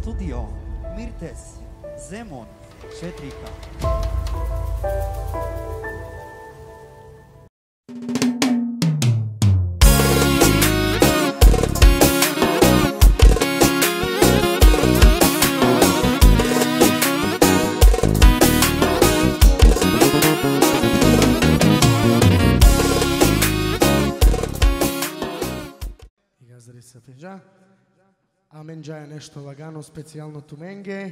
studio Mirtes, Zemun, Četrika. Amenđa je nešto lagano, specijalno tumenge.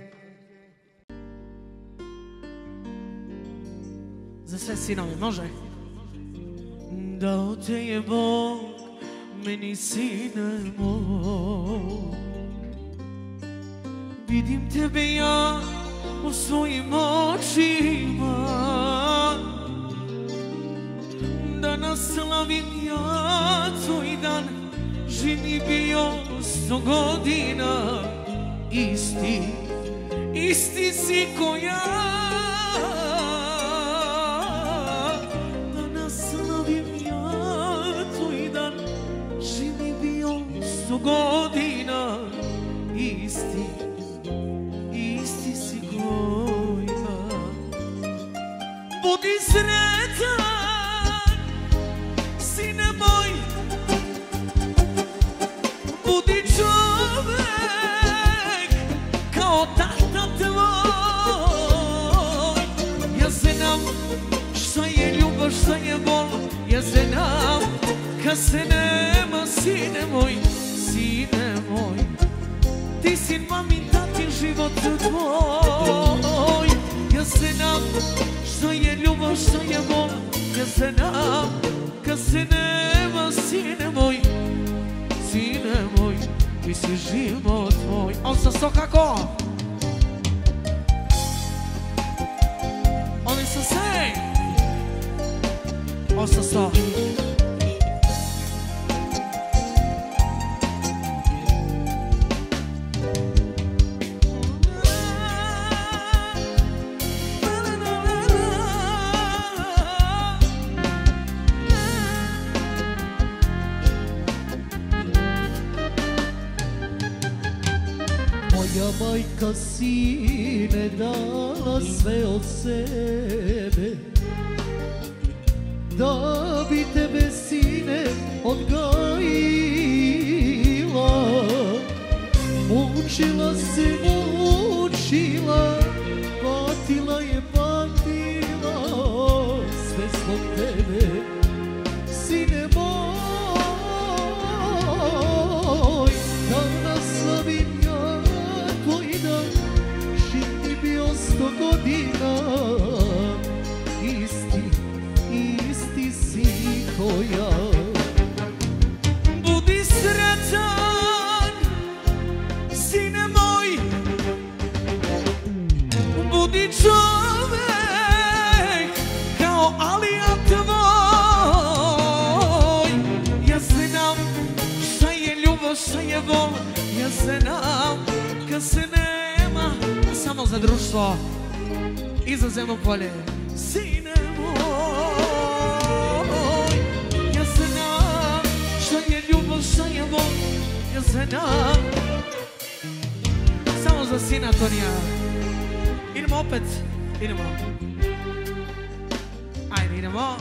Za sve sinovi, može? Dao te je Bog, meni sine moj. Vidim tebe ja u svojim očima. Danas slavim ja tvoj dan, živi bio 100 godina, isti si ko ja. Danas slavim ja tvoj dan, živi bio 100 godina, isti si ko ja. Budi sretan, sine moj, budi čovek kao tata tvoj. Ja znam šta je ljubav, šta je bol, ja znam kad se nema, sine moj, ti si mami, tati, život tvoj. Ja znam šta je ljubav, šta je bol, ja znam kad se nema, sine moj, ti si život moj. On sa sto kako? Oni sa sve. On sa sto. Moja majka sine dala sve od sebe, da bi tebe sine odgajila. Mučila se, mučila, patila je patila, sve zbog tebe, sine moj. Danas slavim ja tvoj dan, živi bio 100 godina, isti si ko ja. Budi sretan, sine moj, budi čovek kao Alija tvoj. Ja znam šta je ljubav, šta je bol, ja znam kad se nema, samo za društvo i za zemno polje, sine moj. Ja znam šta je ljubav, šta je bol, ja znam samo za sina Tonija. Idemo opet, idemo. Ajde, idemo.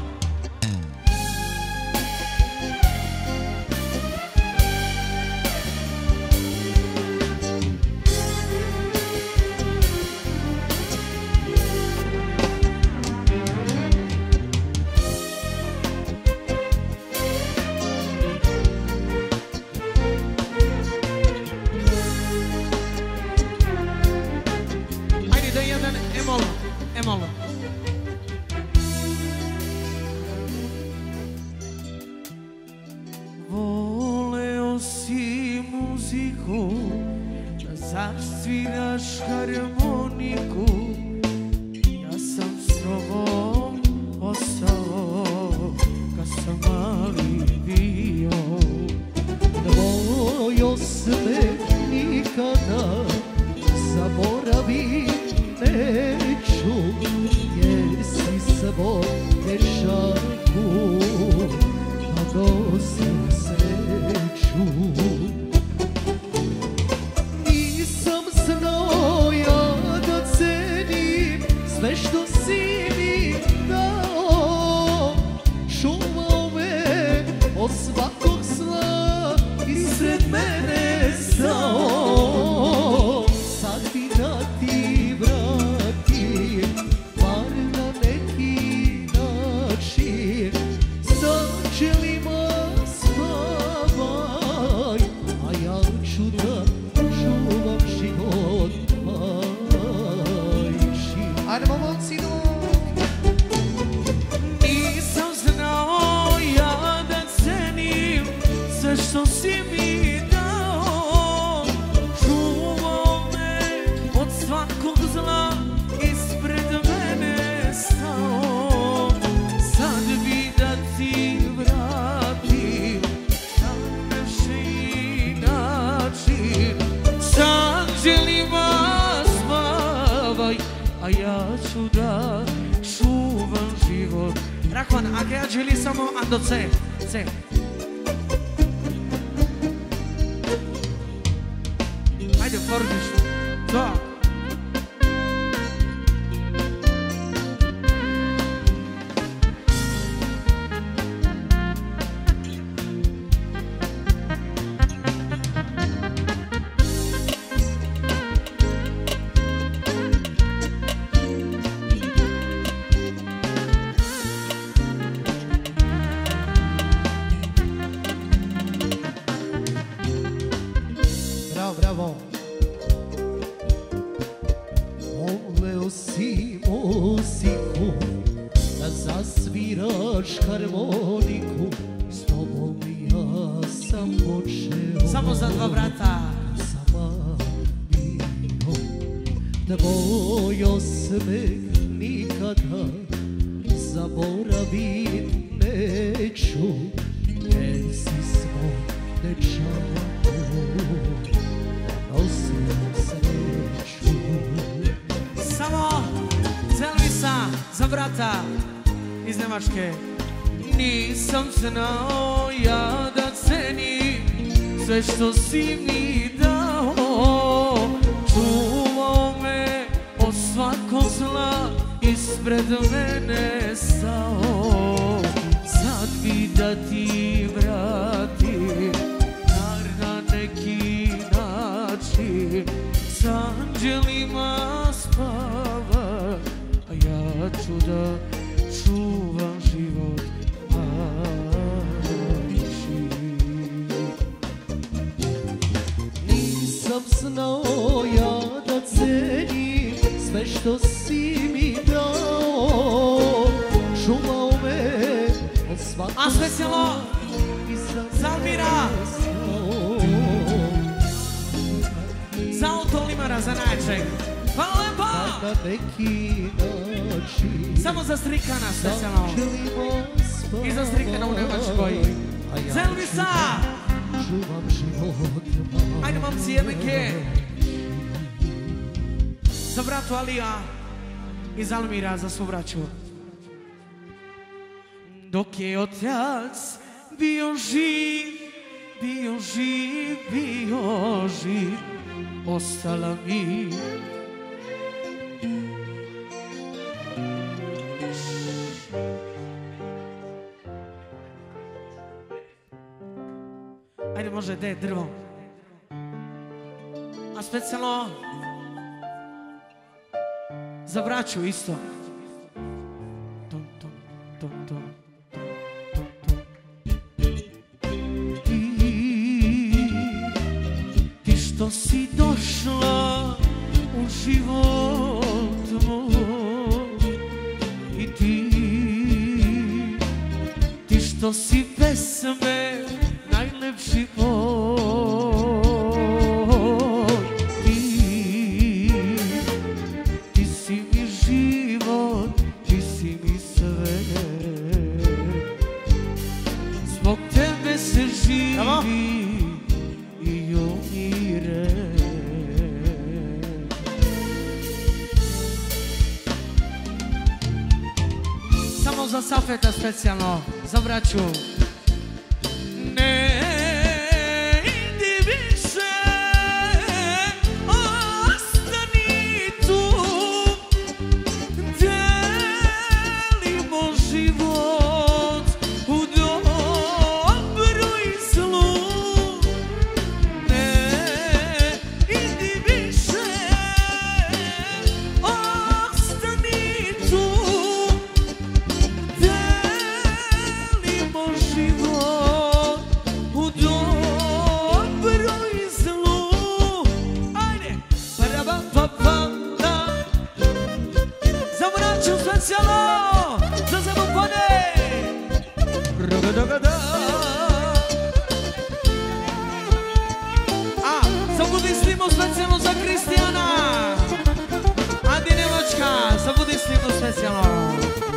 Malo. Voleo si muziku, da zasviraš harmoniku, ja sam s tobom ostao kad sam mali bio. Tvoj osmeh nikada zaboravim neću, jer si svoj dešaku, a dosim sreću. Nisam ću da čuvam život majči. Ajdemo momcino! Nisam znao ja da cenim sve što si mi dao. Čuvao me od svakog zla, ispred mene stao. Sad bi da ti vratim na naši način. S anđelima spavaj, a ja ću da čuvam život. Rakvan, anche angeli samo ando C. Ajde, formiš. Da. Bravo. Voleo si muziku, da zasviraš harmoniku. S tobom ja sam počeo. Samo za dva brata. Tvoj osmeh nikada zaboravit neću, jer si svoj dečaku nosio sreću. Samo za Elvisa, za brata iz Nemačke. Nisam znao ja da cenim sve što si mi dao. Čuvao me od svakog zla, ispred mene stao. Sad bi da ti vratim dar na neki način. S anđelima spava, a ja ću da čuvam život majči. Nisam znao ja da cenim sve što si mi dao. Čuvao me od svakog A specijalno za Almira, za Autolimara, za najčeg. Hvala lepo! na neki način. Samo za Strikana specijalno. I za Strikana u Nemačkoj. Za Elvisa! Čuvam život. Ajde momci, jednake. Za bratu Alija iz Almira, za svu braću. Dok je otac bio živ, ostala mi ajde, može, de, drvo. A specijalno za braću isto. Tom, tom, tom, tom. Ti što si došla u život moj, i ti što si pesme najlepši moj, ti si mi život, ti si mi sve, zbog tebe se živi i umire. Samo za Safeta specijalno, za braću. Ne idi više, ostani tu, delimo život u dobru i zlu. Ne idi više, ostani tu, delimo život A, să budistimul specijalno za Kristijana. Adi Njemačka, să budistimul specijalno.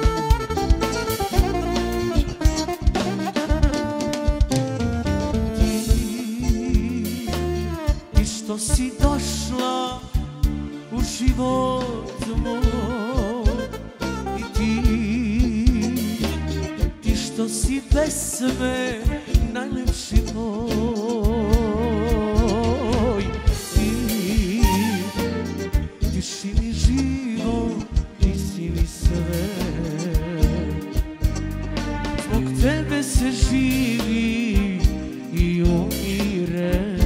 Ti što si došla u život moj, i ti što si pesme najlepši moj, ti si mi život, ti si mi sve, zbog tebe se živi i umire.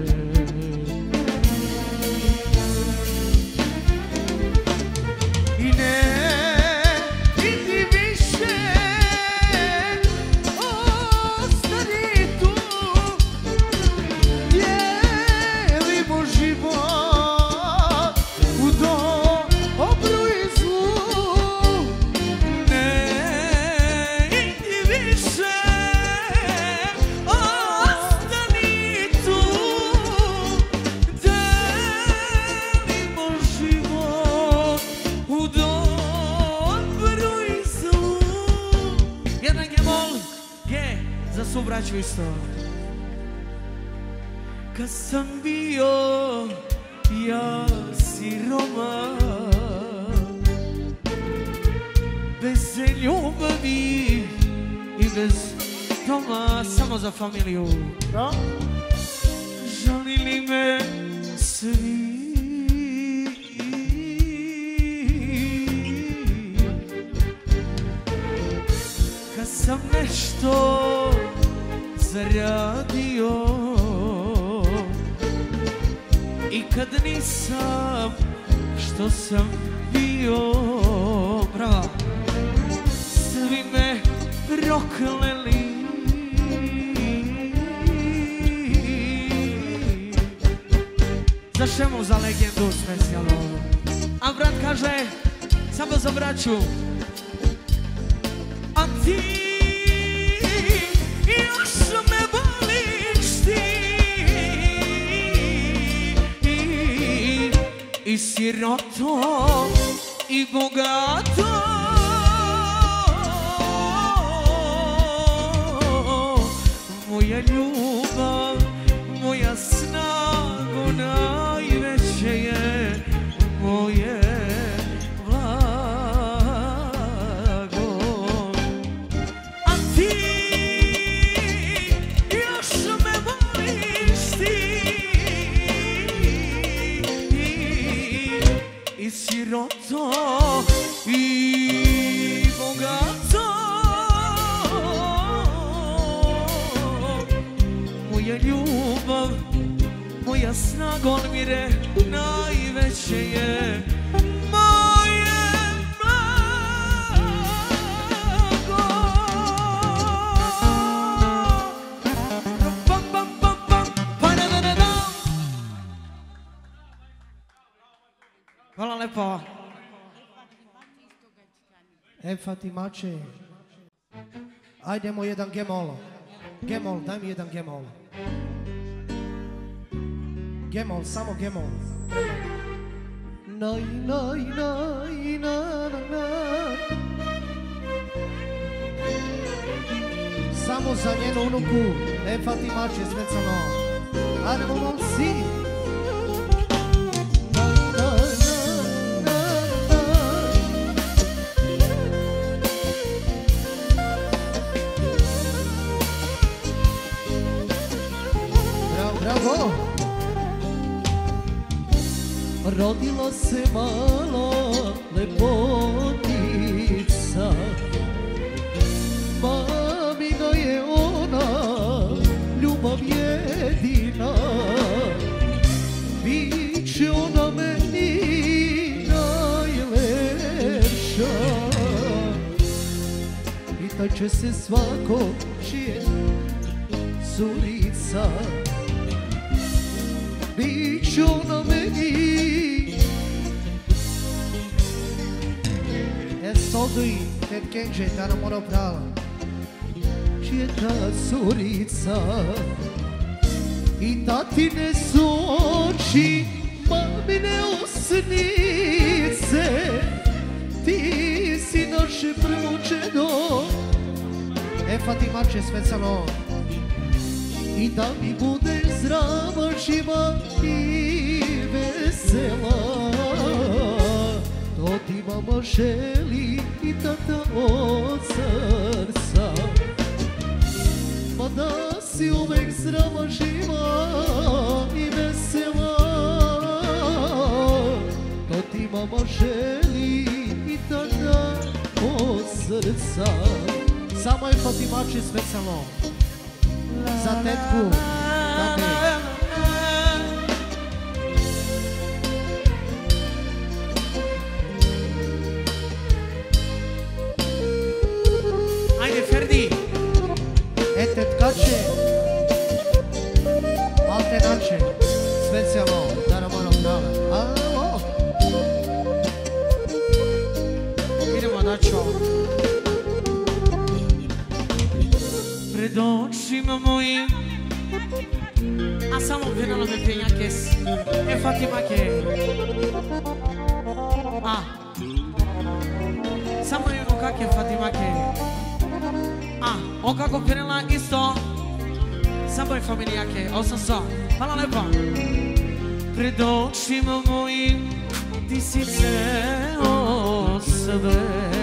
Braću isto. Kad sam bio ja siroman, bez ljubavi i bez doma, samo za familiju, žalili me svi. Kad sam nešto zaradio i kad nisam što sam bio, bravo, svi me prokleli. Za čemu? Za legendu specijalno. A brat kaže samo za braću. A ti još me voliš ti i siroto i bogato, moja ljubav, moja snago najveće je moje blago. A ti još me voliš ti i siroto i bogato, moja ljubav, moja snaga, on mire najveće je moje blago. Pam, pam, pam, pam, pa da da da da. Hvala lepo. Fatimače, ajdemo jedan gemol. Gemol, daj mi jedan gemol. Gemol, samo gemol. Naj, naj, naj, na, na, na. Samo za njenu unuku, Fatimače, svecano. Ajdemo, momci. Bravo! Rodila se mala lepotica, mamina je ona, ljubav jedina, biće ona meni najlepša, pitaće se svako čije curica, biće ona meni. Soldi, Ted Kenji, ta namorou prava. dječja curica I tatine su oči, mamine usnice Ti si naše prvo čedo Fatimače specijalno I da mi budeš zdrava, živa I vesela To ti mama želi I tata od srca Pa da si uvek zdrava, živa I vesela To ti mama želi I tata od srca Samo je Fatimače specijalno Za tetku Tati Ajde Ferdi Tetkače Maltenače Specijalno Da Romanov Krale Alo Idemo Dačo Pred očima mojim A samo penalo me penjakes Fatimake Samo jedno kak je Fatimake On kako penala isto Samo je familijake Osam sa Hvala lepa Pred očima mojim Ti si ceo sve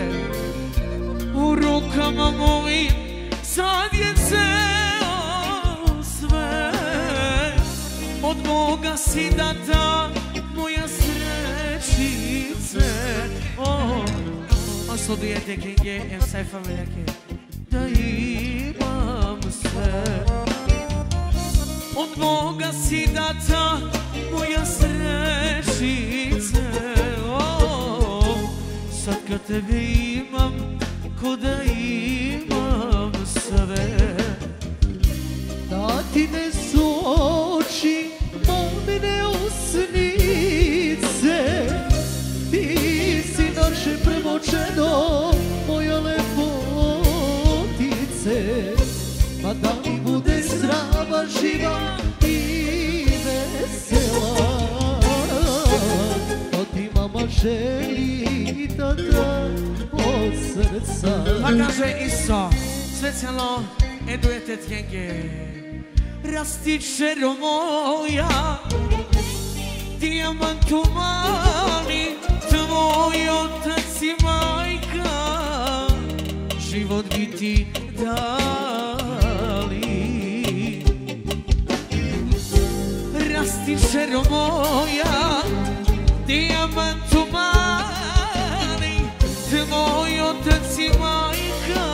U rukama mojim Sad je ceo sve Od Boga si data Moja srećice A što dijete kenge Em saj familjake Da imam sve Od Boga si data Moja srećice Sad kad tebe imam Ko da imam sve Tatine su oči, mamine usnice Ti si naše prvo čedo, moja lepotice Pa da mi bude zdrava, živa i vesela To ti mama želi i tata od srca Pa kaže isto, specijalno edujete tjenge Rastičero moja, dijamantu mali Tvoj otac i majka, život bi ti dali Rastičero moja, dijamantu mali Tvoj otac i majka,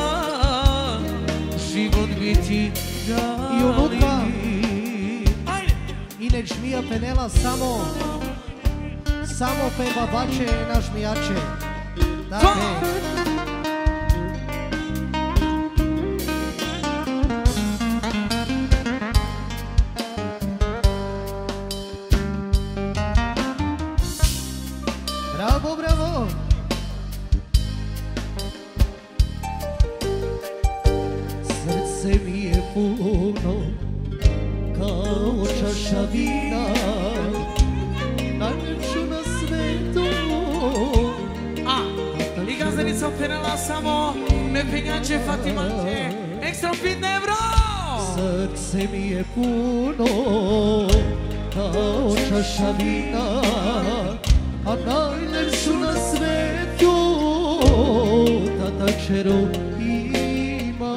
život bi ti dali I unutra I nek žmija penela Samo peva bače na žmijače Dakle Bravo, bravo Srce mi je puno kao čaša vina Najljepšu na svetu I gazdenica operala samo me penjače Fatimante Ekstra 5 evro Srce mi je puno kao čaša vina A najljepšu na svetu tata čeru ima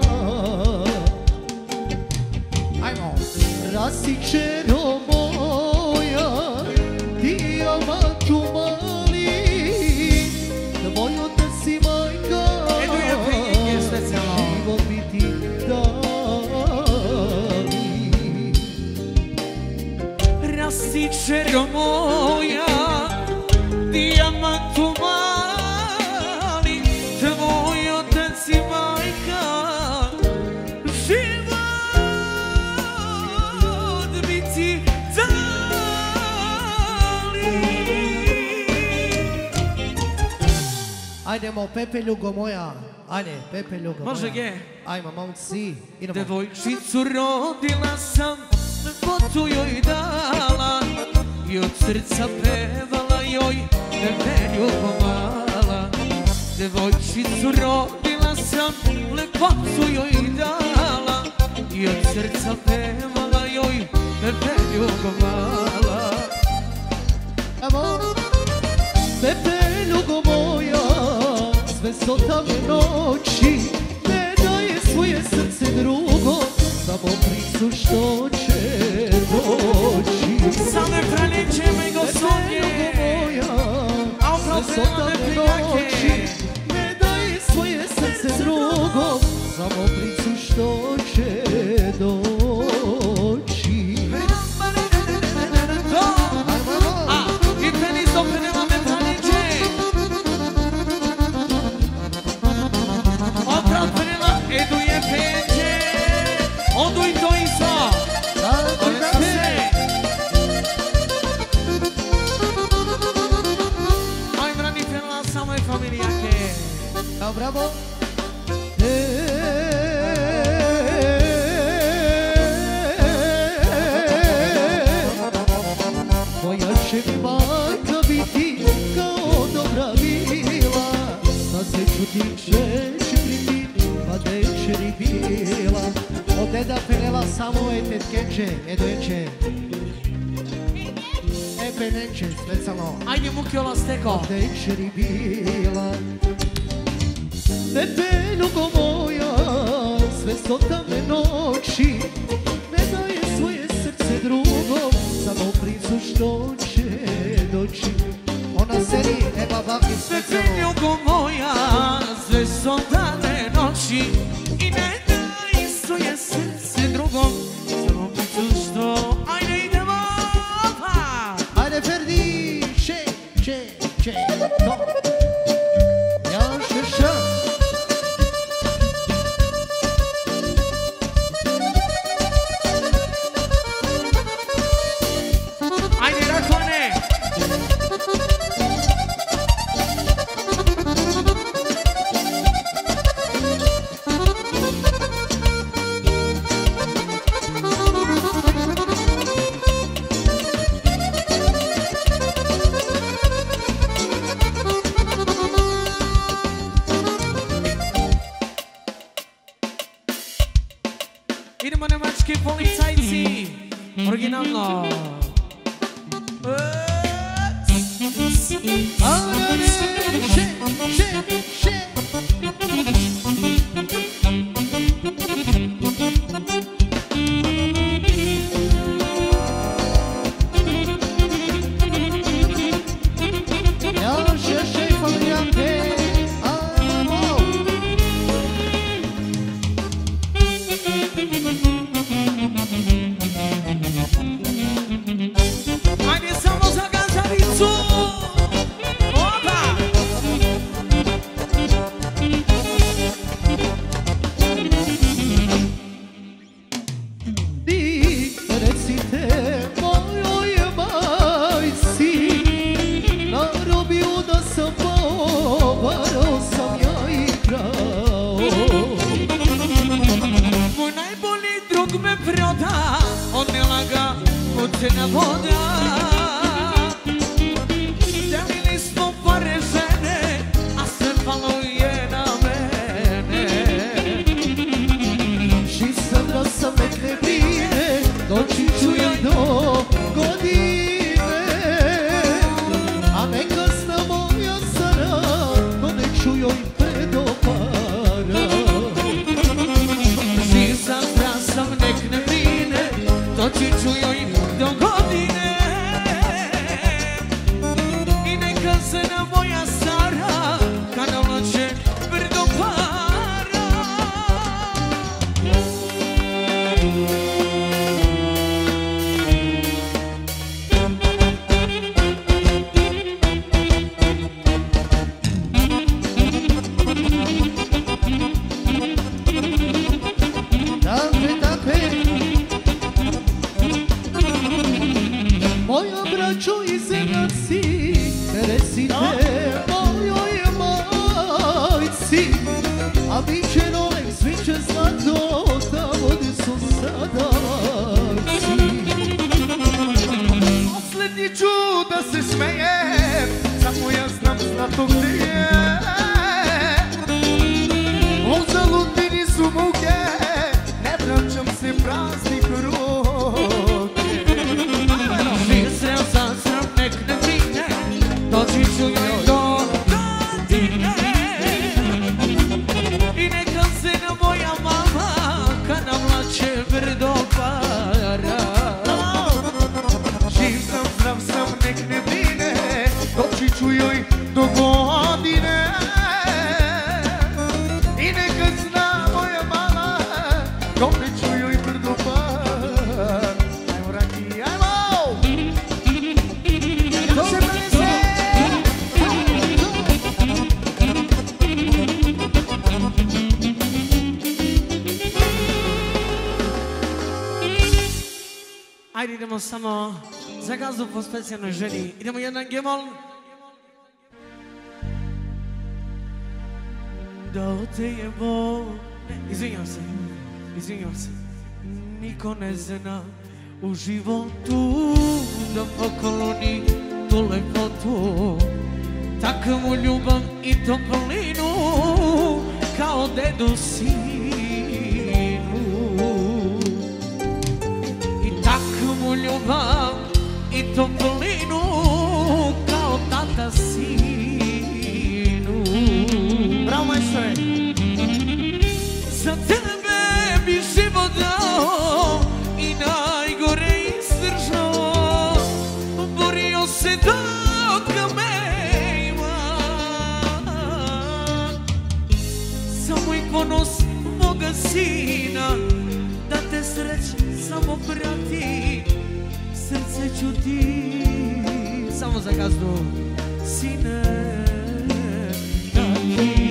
Ajmo Rasičero moja, dijamantu mali Tvoj otac i majka, život bi ti dali Rasičero moja, dijamantu mali Tvoj otac i majka, život bi ti dali Ajdemo Pepe ljugo moja Ajde, Pepe Ljugo. Može ge. Ajmo, momci, idemo. Devojčicu rodila sam, lepotu joj dala i od srca pevala joj, tebe ljubovala. Devojčicu rodila sam, lepotu joj dala i od srca pevala joj, tebe ljubovala. Evo, Pepe Ljugo moja, sve su tamne noći, ne daje svoje srce drugo, samo priču što će doći. Same praniče me gospodje, Pepe Ljugo moja, sve su tamne noći, ne daje svoje srce drugo, samo priču što će doći. I tenis dopeneva me praniče, oprav penela eduje penče, oduj to iso, odna se. Aj brani penela samoj familijake. Evo, bravo. Moja će mi majka biti kao dobra vila, sad se čutim češiriti, pa deče ni bila. Od deda penela samo je tetkeće, edojeće. Penenče, specijalno. Ajde mukiola steko. Deče ni bila. Pepe Ljugo moja, sve su tamne noći, ne daje svoje srce drugom, samo priču što će doći. Ona seri, Eba Baki Pepe specijalno. Ljugo moja, sve su tamne noći i ne daj svoje srce drugom, samo priču što. Ajde idemo, opa! Ajde Ferdi, še, to. Ja šeša. Ajde Rakone! Idemo nemački policajci, originalno. Ajde samo za gazaricu! Opa! Vi recite mojoj majci, na robiju da sam povaro sam ja igrao. Moj najbolji drug me proda, odnela ga kućena voda. Delili smo pare žene, a sve palo je na mene. Sandra sam nek ne brine, doći ću joj do godine. A neka zna moja Sara, to ne ću joj predopara. Sandra sam nek ne brine, doći ću joj do godine. I neka se na moja Sara, kada noće brdo para. Moja braćo i zemljaci, recite mojoj majci, srediću da se smejem, samo ja znam zlato gde je. Uzalud mi nisu muke, ne vraćam se praznih ruke. Živ sreo za sram, nek ne brine, doći ću joj do godine. I neka se na moja mama, kad navlače brdo para. Živ sam, zdrav sam, nek ne brine, doći ću joj do godine. I neka zna moja mama, dole ću joj brdo par. Ajmo Raki, ajmo! To se prenese! Ajde idemo samo za gazdu po specijalnoj želji. Idemo jedan gemol. Da te jebo. Izvinjam se. Niko ne zna u životu da pokloni tu lepotu, takvu ljubav i toplinu kao dedu sinu. I takvu ljubav i toplinu kao tata sinu. Bravo, majstore! Za tebe bi život dao i najgore izdržao, borio se dok me ima. Za moj ponos moga sina, da te sreće samo prati, srce ću ti samo za gazdu, sine, dati.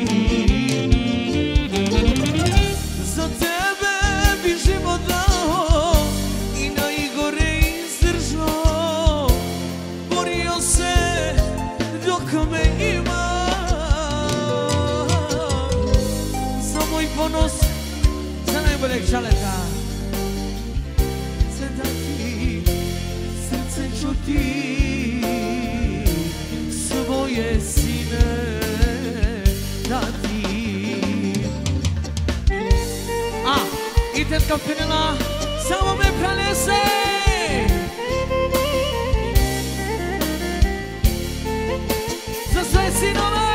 Za tebe bi život dao i najgore izdržao, borio se dok me ima. Za moj ponos, za najboljeg čaleta, se dati, srce ću ti svoje sine dati. I tetka Penela samo me prenese. Za sve sinove.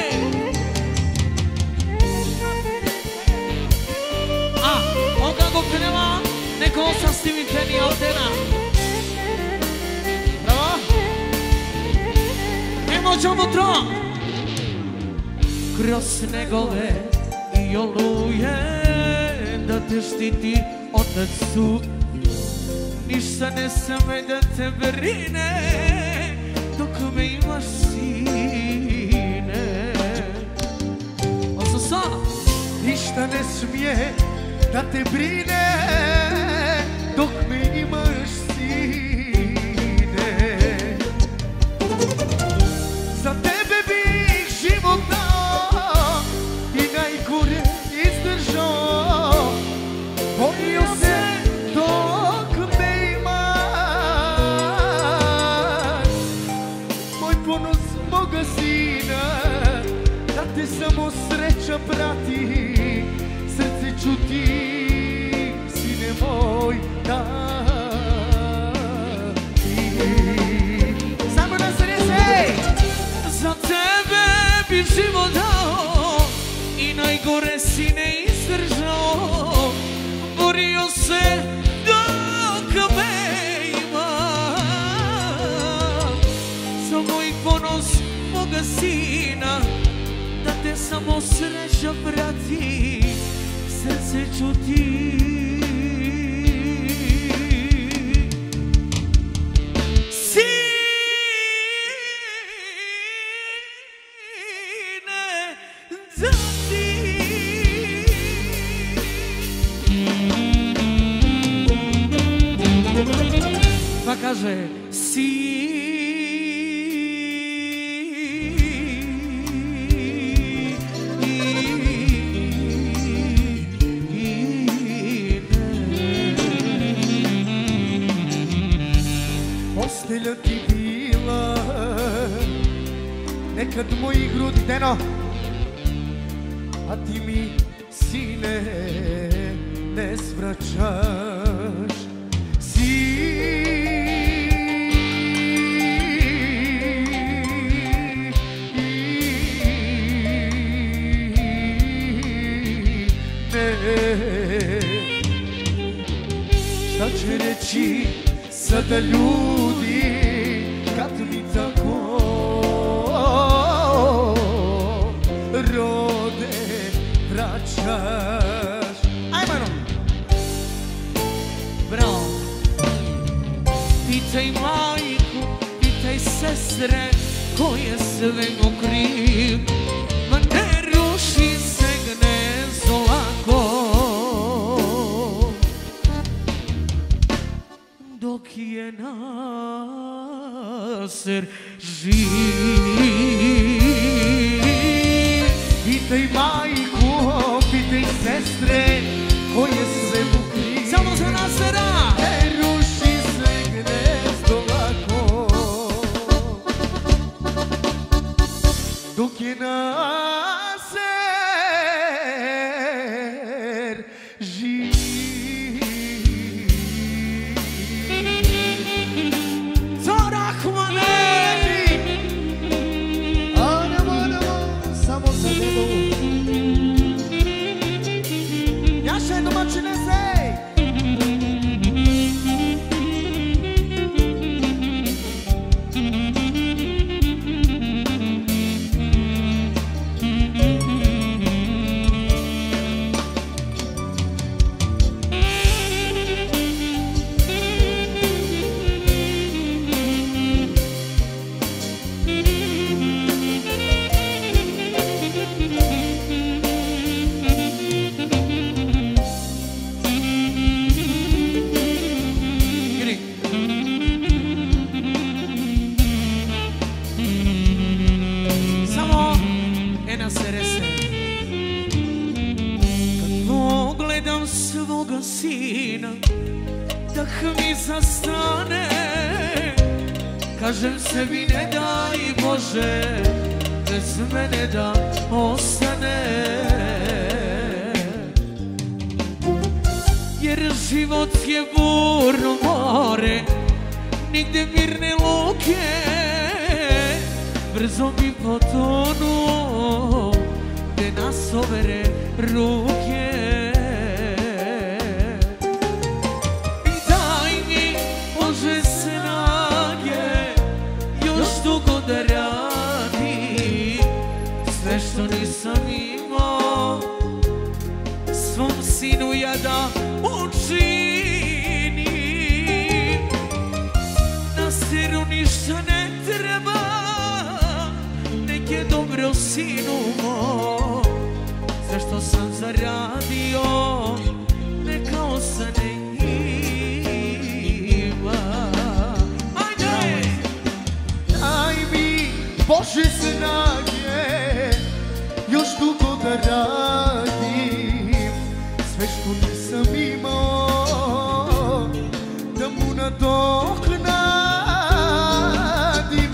On kako Penela, neko osam Stevie Penny Altena. Bravo. Emođamo tron. Kroz snegove i oluje, da te štiti otac su, ništa ne sme da te brine, dok me imaš sine. Osa, Ništa ne smije da te brine, dok me imaš sine. Za tebe bih život dao i najgore izdržao, borio se dok me imaš. Moj ponos moga sina, da te samo sreća prati, srce ću ti, sine moj, dati. Samo da se nese! za tebe bi život dao i najgore sine izdržao, borio se dok me ima. Za moj ponos moga sina, da te samo sreća prati, srce ću ti. Pa kaže veselja ti bila, nekad moji grudi deno, a ti mi sine ne svraćaš. Šta će reći sada ljudi kad mi tako rode vraćaš? Ajmo! Bravo! Pitaj majku, pitaj sestre, ko je svemu kriv. Ma ne ruši se gnezdo lako, dok je Naser živ. Pitaj majku, pitaj sestre, ko je svemu kriv. Samo za Nasera! Ne ruši se gnezdo lako, dok je Naser živ. Kažem sebi ne daj Bože, bez mene da ostane. Jer život je burno more, nigde mirne luke, brzo bi potonuo, gde nas overe ruke. Da radi sve što nisam imao, svom sinu ja da učinim. Naseru ništa ne treba, nek je dobro sinu moj. Sve što sam zaradio, neka ostane njima. Bože snage, još dugo da radim sve što nisam imao, da mu nadoknadim.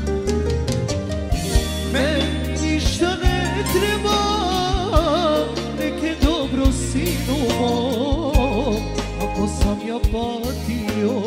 Meni ništa ne treba, nek je dobro sinu moj, ako sam ja patio.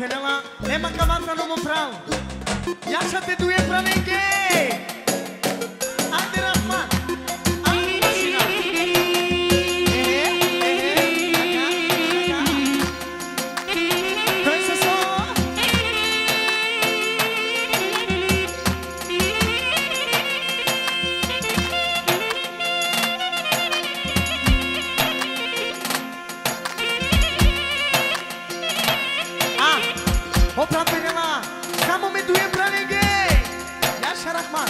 Penela, nema cavata no Mopral. Yasha te duie pra ninguém. Ande Rahman. Ande Machina. Pensa só. Vou pra Penela, Samo me doer pra ninguém. Yasha Rahman.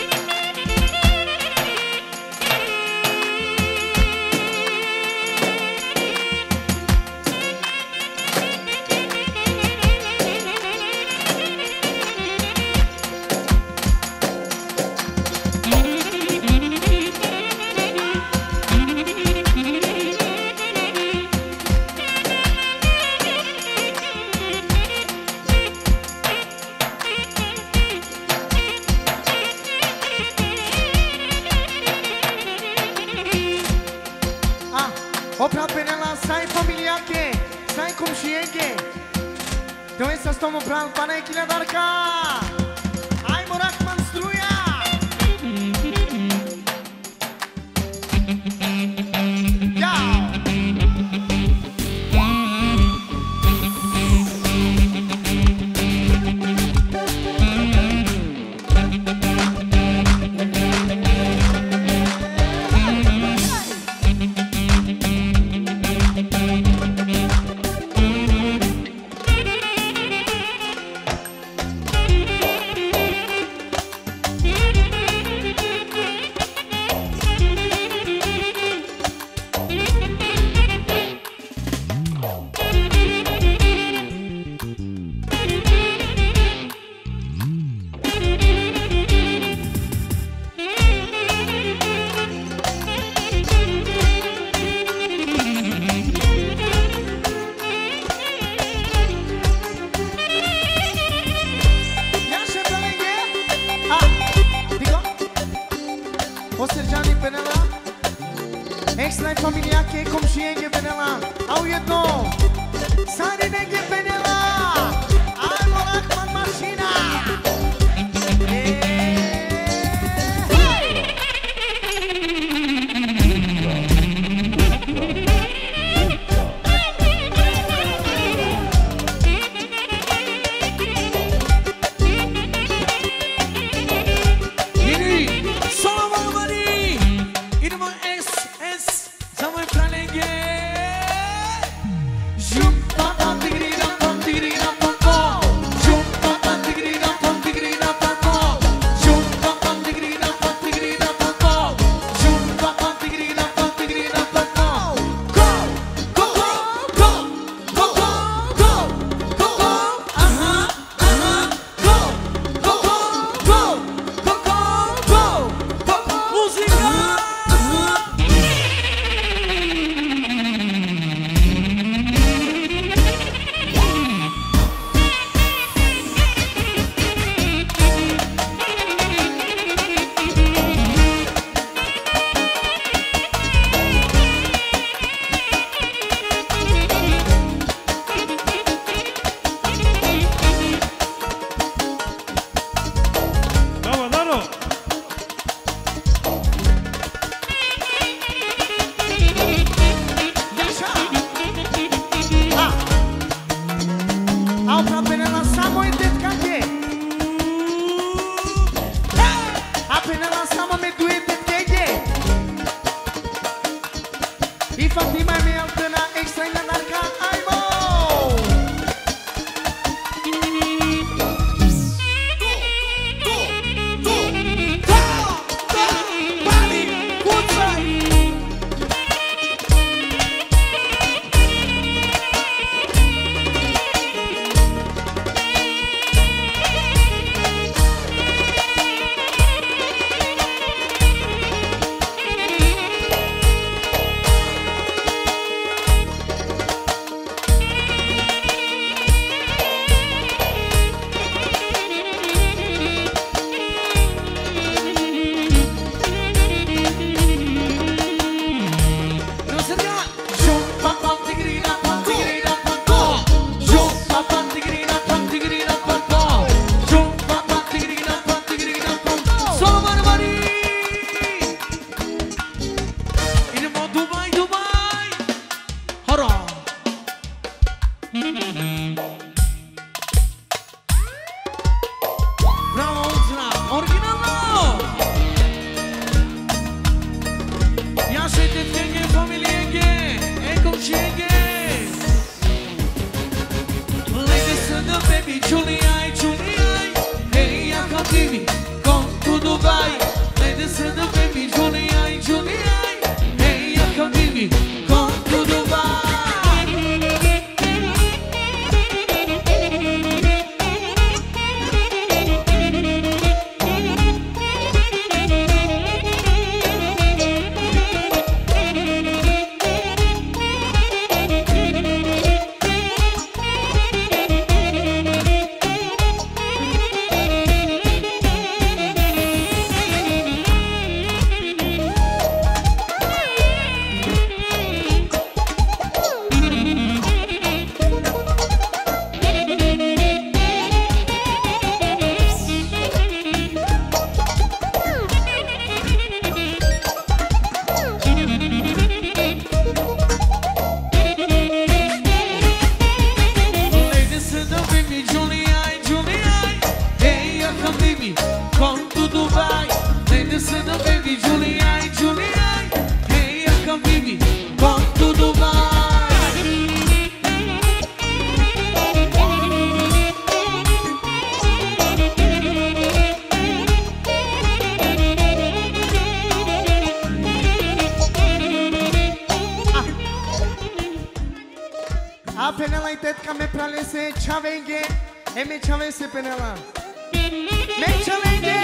Opra Penela, sai familia che, sai cum și e che. Trebuie să stăm în pana echile darca. Hai morac manstruia. Ciao. Sergiani Penela, extra familia che cum și e Penela, au jedno, sari nege Penela, ai morac man mașina. baby, come to Dubai. Penela e teta me pralese chavenge, me chavese penela. Me chavenge.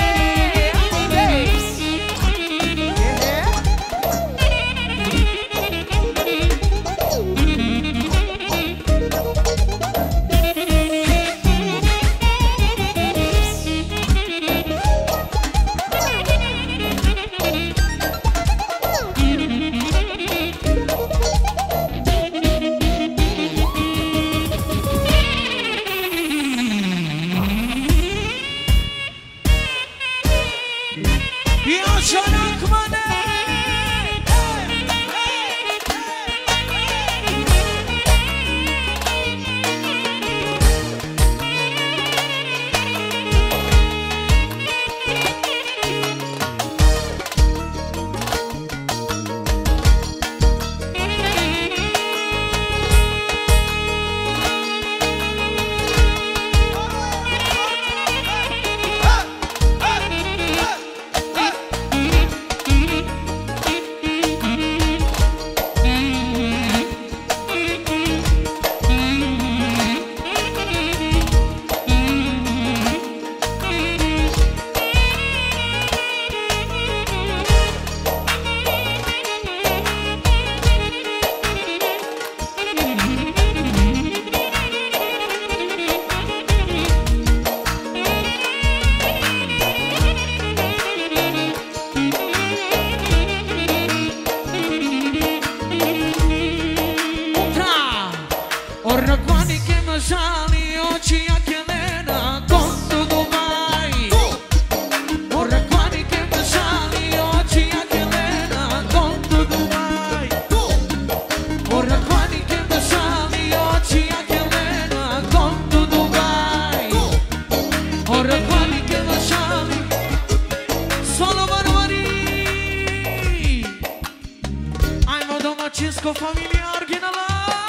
Cisco familia originală.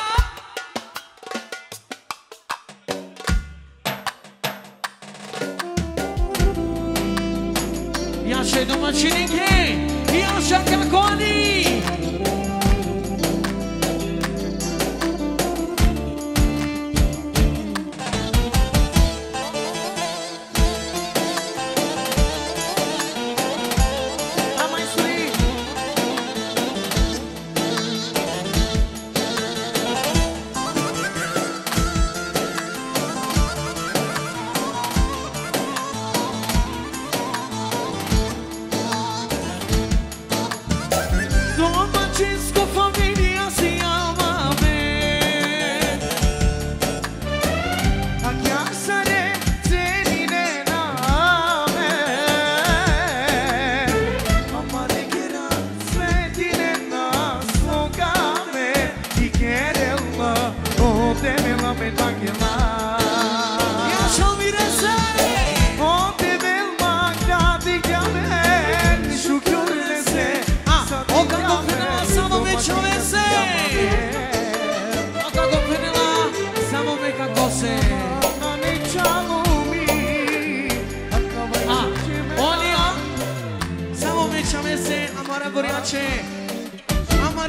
Ia și după ciniche, ia și calconi.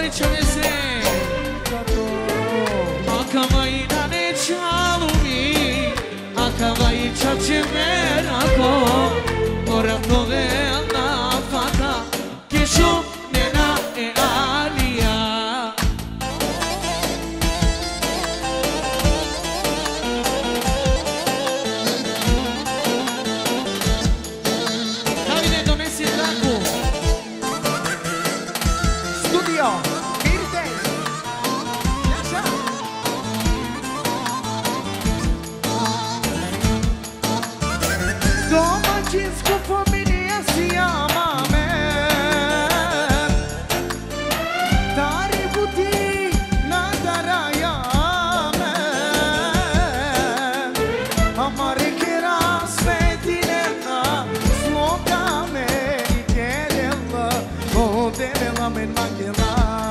Mare ce vese Acavai da ne cialumi Acavai cia ce meraco Ora dove la fata Che su nena e alia Davide Donesi e Dracu Studio Mirtes Lascia Doma cisco familia si ama me Tari buti na daraya me Amare kera svetine na sloka me Ikerela o devela men magela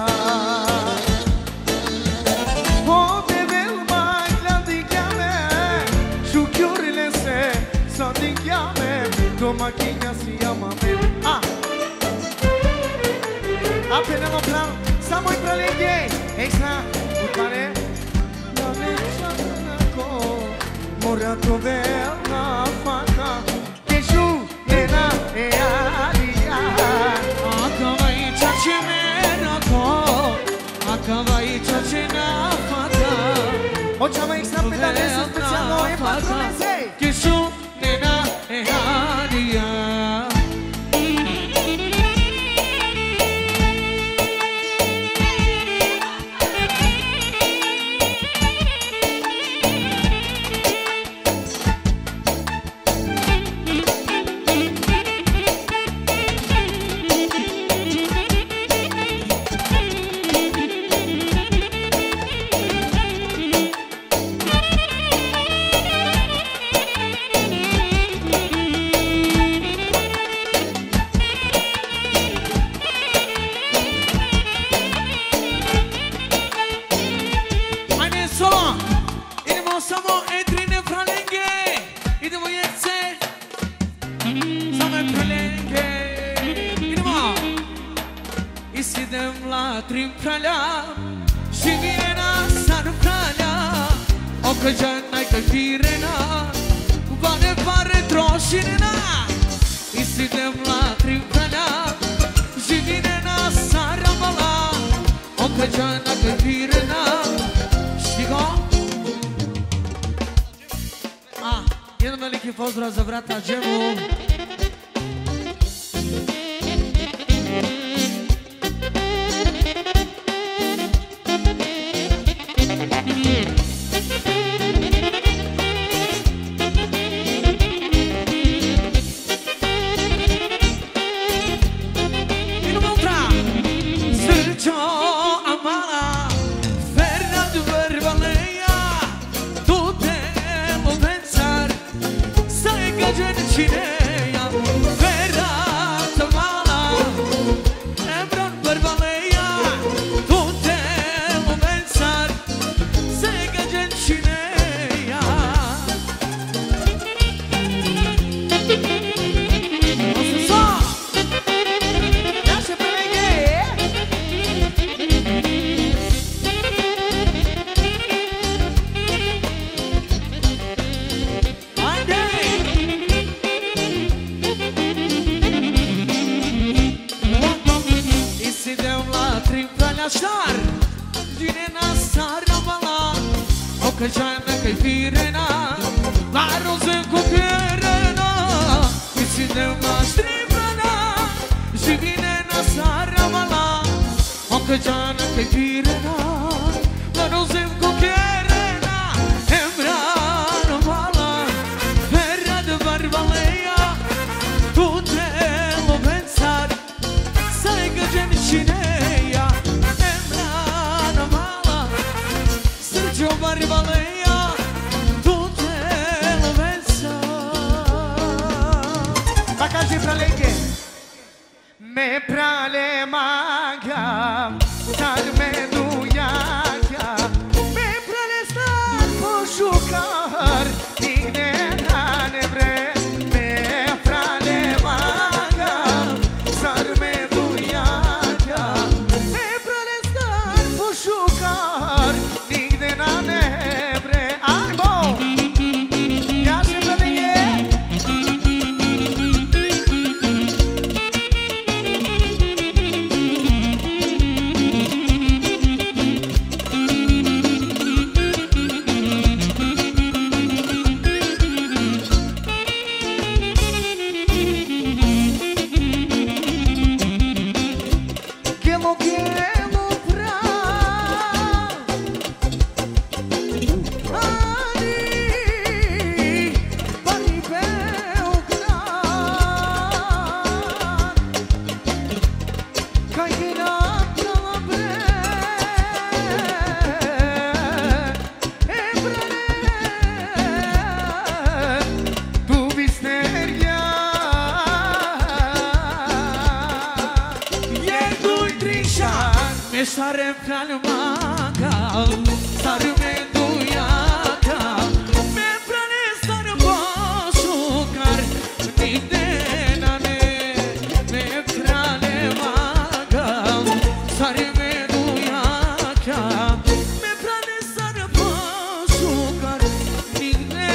O devela maglandikame Şükürle se sandikyame Doma kinga si ama me Appena lo plan, siamo in preleghe Extra, buttare La leccia dell'arco Mora dove la fatta Che giù nena e alia Acavai cia ce meraco Acavai cia ce na fata Oggi extra pedale su speciale e patrone sei Che su nena e aria Haideți solo! Idemo samo Edrine Fralenghe! Idemo jece! Samo Fralenghe! Idemo! I sidem la Trim Fralja Și vine na San Fralja O căgeana i călfirena Va ne pare troșinena I sidem la Trim Fralja Și vine na Saramala O căgeana călfirena Stigo? Jedan veliki pozdrav za brata Džemu. Idemo utra! Srđo Amala Fernand Verbaleja Tu te lovencar Stai gađen čineja Fernand Amala Ebron Verbaleja Tu te lovencar Stai gađen čineja Osuso! Lascia preleghe I sidem la Trim Fralja Štar Vine na Saramala O căgeana călfirena La Rozenco Pierena I sidem la Trim Fralja Și vine na Saramala O căgeana călfirena La Rozenco Pierena Emrano Mala Ferra de Barbaleia Tu te lovencar Sai gađen čineja Emrano Mala Srđo Barbaleja Tu te lovencar Bagaggi preleghe Me prale maga Tar me duja sare prea maga, sare me duiaca, me prane sare basucar, ni de nane, me prane maga, sare me duiaca, me prane sare basucar, ni de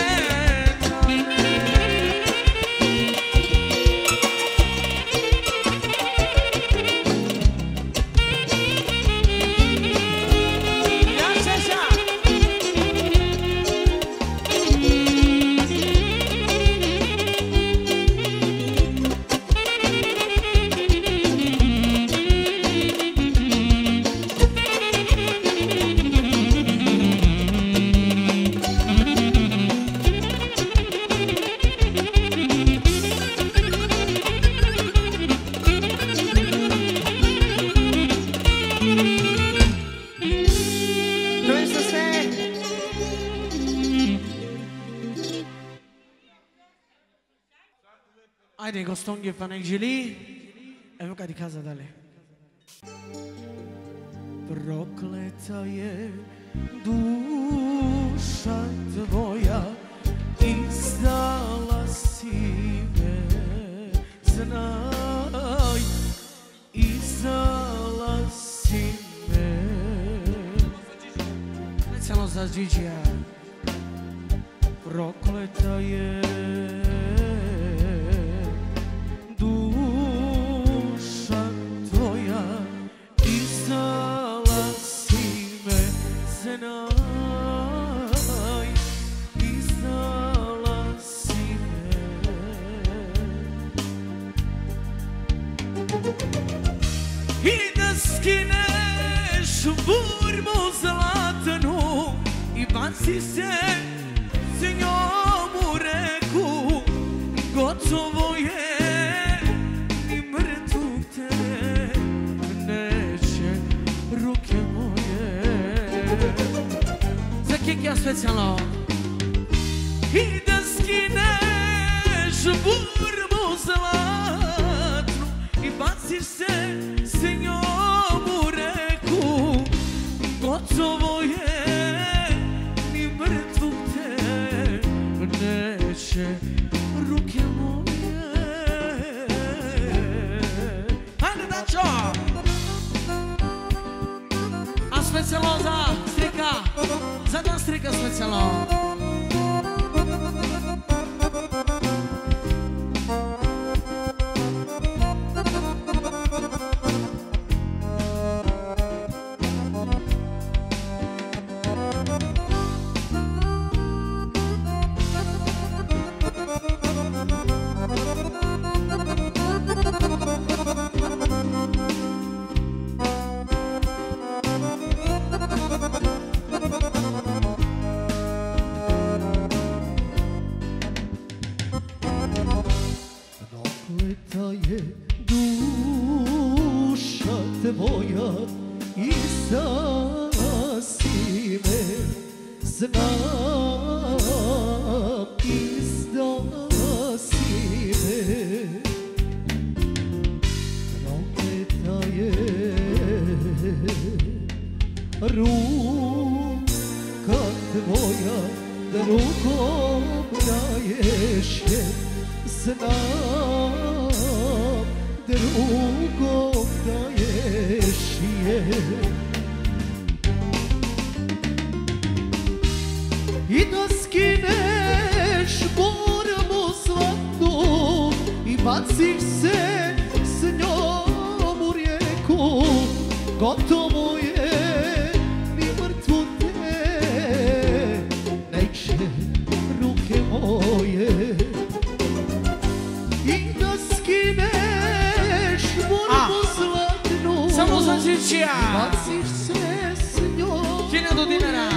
Haide, gostonghe panek Julie, evo di casa da lei. Prokleta je duša tvoja, izdala si me, znaj, izdala si me. Specijalno za Gigija. Prokleta je duša tvoja, izdala si me, znaj, izdala si me. I da skineš burmu zlatnu i baci se s njom u reku, gotovo je, ni mrtvu te neće ruke moje. Za Kikija specijalno. I da skineš burmu zlatnu i baciš se s njom u reku, gotovo je, ni mrtvu te neće ruke moje. Hajde Dačo! A specijalno za strika, za dan strika specijalno. Prokleta je duša tvoja, izdala si me, znam, izdala si me. Prokleta je ruka tvoja, da rukom daješ je, znam, drugom daješ je. I da skineš burmu zlatnu i baciš se s njom u rijeku, gotovo je, ni mrtvu te neće ruke moje. I da skineš burmu zlatnu Samo za Gigija! i baciš se s njom 1000 dinara!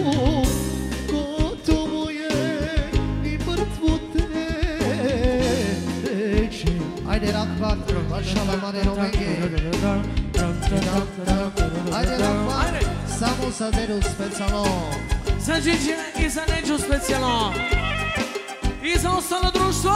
gotovo je, ni mrtvu te neće. Ajde Rakvar, mašala mane novenge. Ajde Rakvar, samo za Neđu specijalno. Za Gigija i za Neđu specijalno! I za ostalo društvo!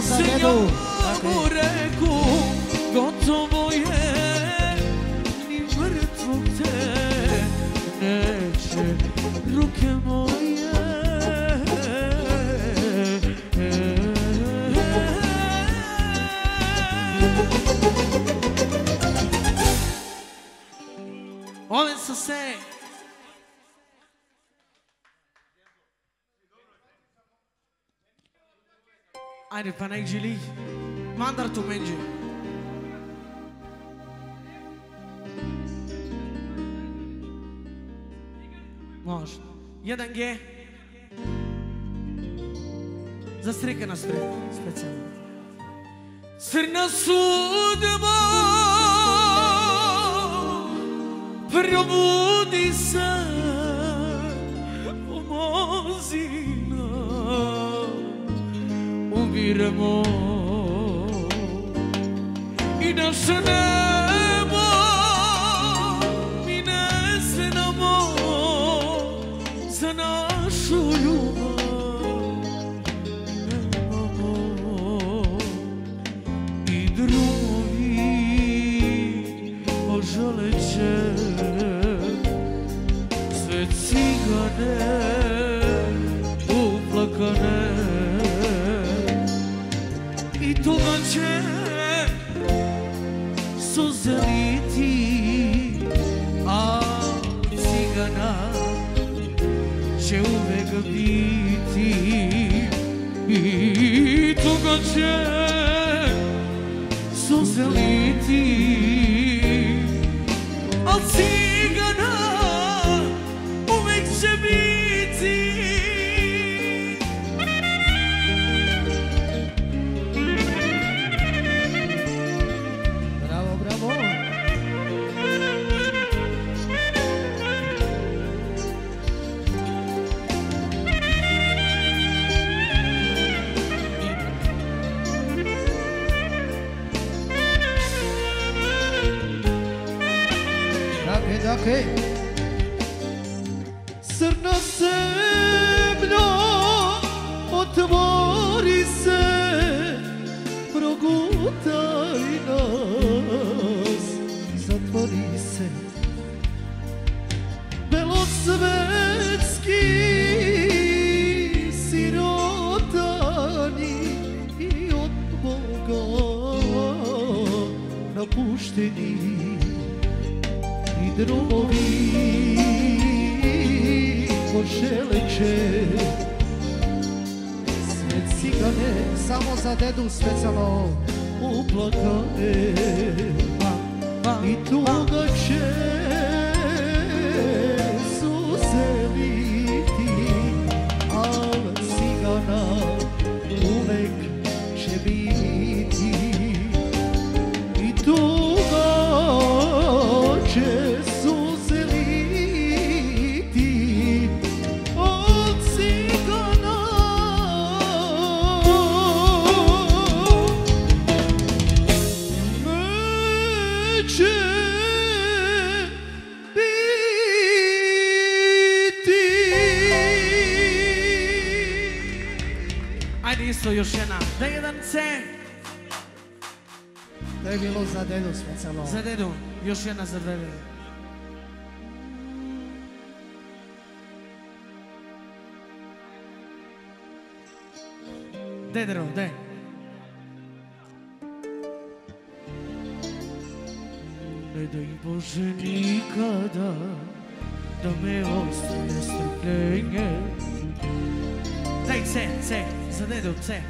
Samo za dedu. Mu reku, gotovo je, ni mrtvog te neće ruke moje. Ove su se ajde pa nek žili mandar tu menđe. Može. 1G za strike na specijalno. Crna sudba probudi se, pomozi nam, umiremo i naše nebo mi ne znamo za našu ljubav nemamo i drugovi poželeće sve cigane uplakane i toga će suze liti, a cigana će uvek biti i toga će suze liti, a cigana uvek će biti. Bravo, bravo. Dakle, crna zemlja, otvori se, progutaj nas, zatvori se. Belosvetski sirotani i od Boga napušteni i drugovi poželeće sve cigane samo za dedu specijalno uplakane i tuga će suze liti, al cigana uvek će biti i tuga će suze liti od cigana. Neće biti. Ajde isto još jedna, da jedan C. To je bilo za dedu specijalno. Za dedu, još jedna za dvebe. Dedero, de. Ne daj Bože nikada da me ostaje strpljenje. Daj C, C, za dedu, C.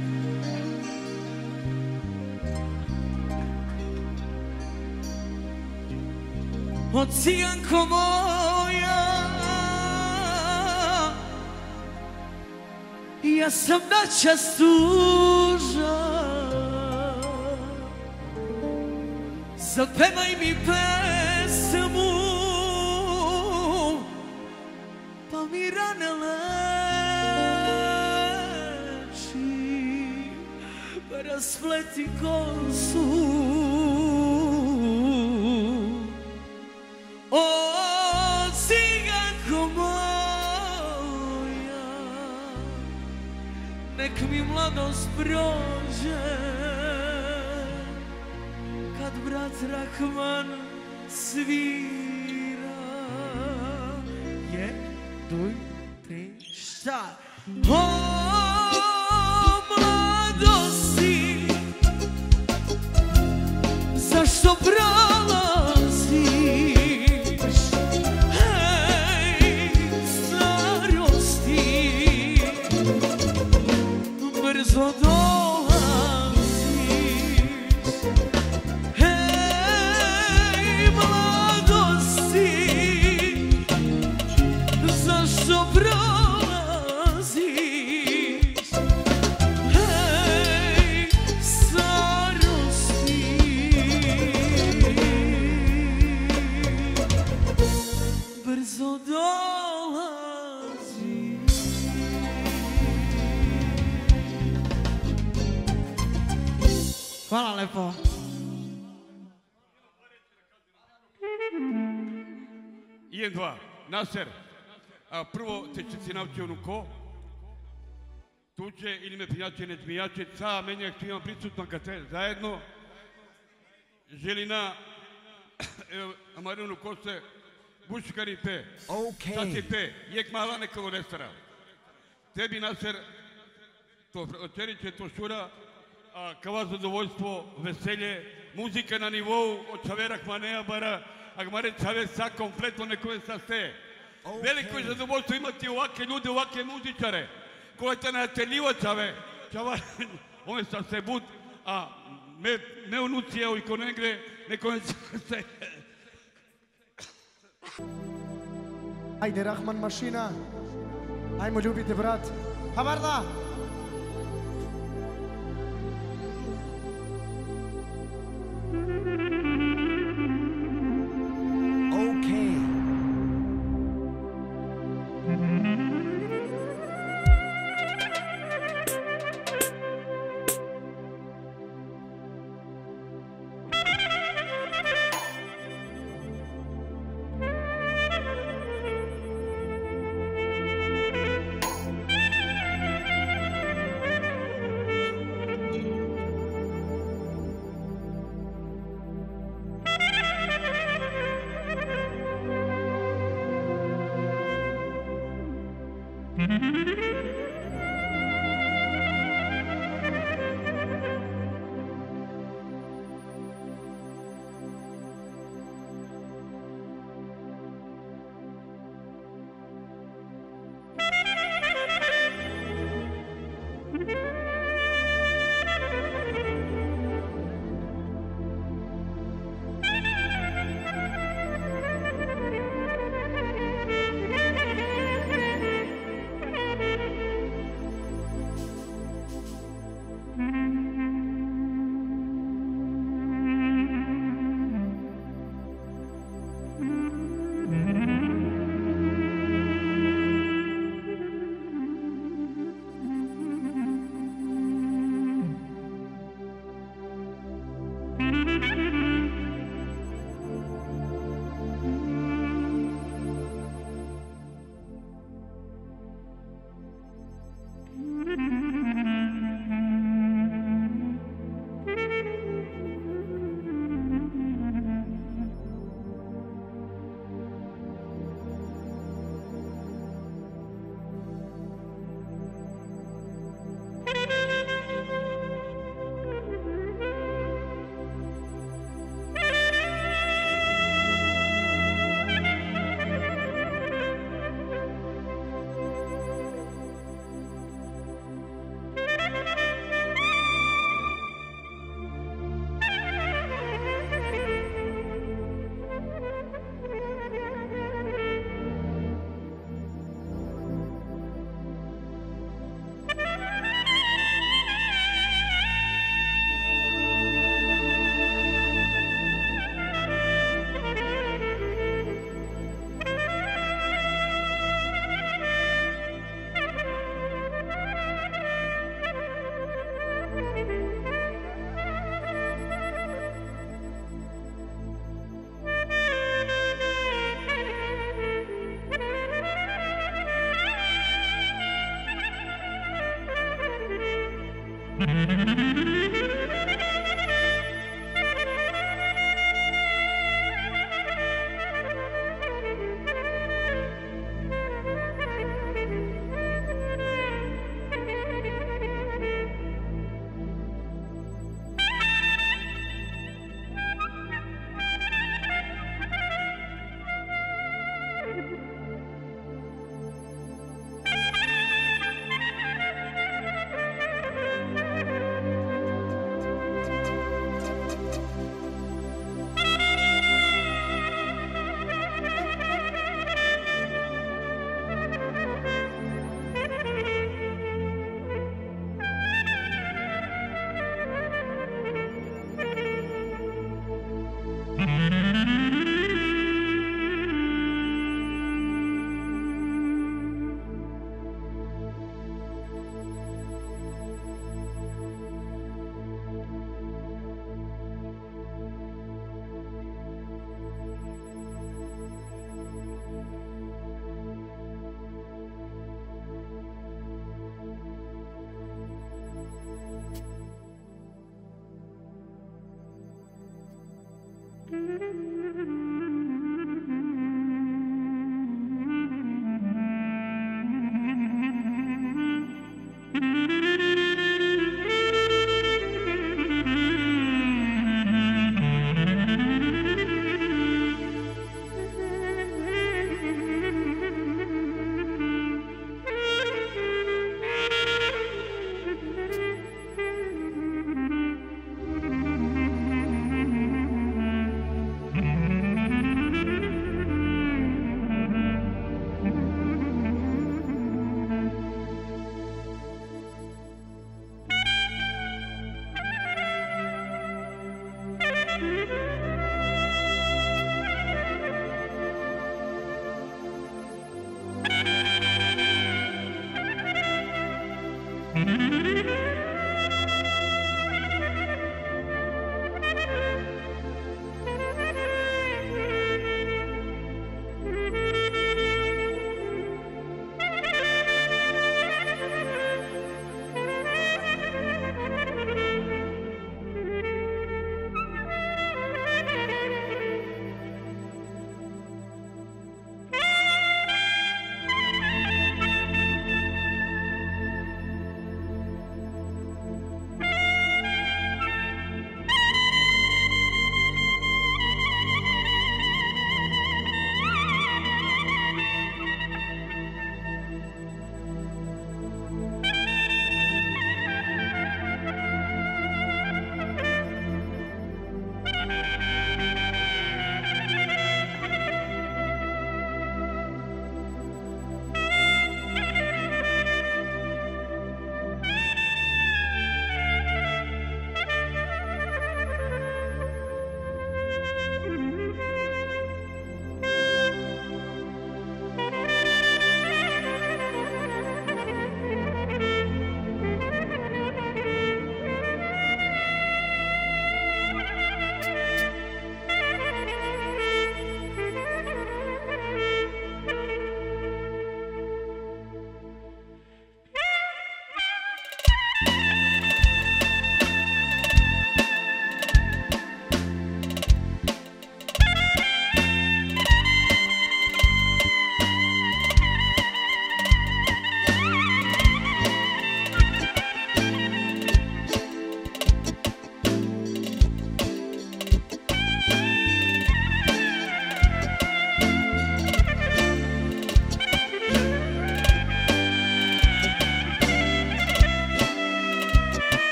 O cijanko moja, ja sam načas tuža, zapevaj mi pesmu, pa mi rane leči, pa raspleti kosu. O ciganko moja, nek mi mladost prođe, kad brat Rahman svira. 1, 2, 3, šta? O mladosti, zašto prolaziš? Hej, starosti, brzo dolaziš. Hej, mladosti, zašto prolaziš? Hej, starosti, brzo dolaziš. Hvala lepo. Jedan, dva, Naser, prvo te će si navći onu ko, tuče ili me prijatelje ne zmijače, ca menjak što imam prisutno kad te zajedno, želina, amarinu kose, buškari pe, sad ti pe, jek mala nekolo restara. Tebi Naser, to čeriće, to šura, kao zadovoljstvo, veselje, muzika na nivou od Čavera Hmanea bara, Agmare Čaver sa kompletno nekome sa ste. Veliko je zadovoljstvo imati ovake ljude, ovake muzičare, koje te nateljivo Čave, Čavar, ome sa se bud, a me unucijao i ko negre, nekome sa se. Ajde, Rahman mašina. Ajmo ljubite, brat. Havarda!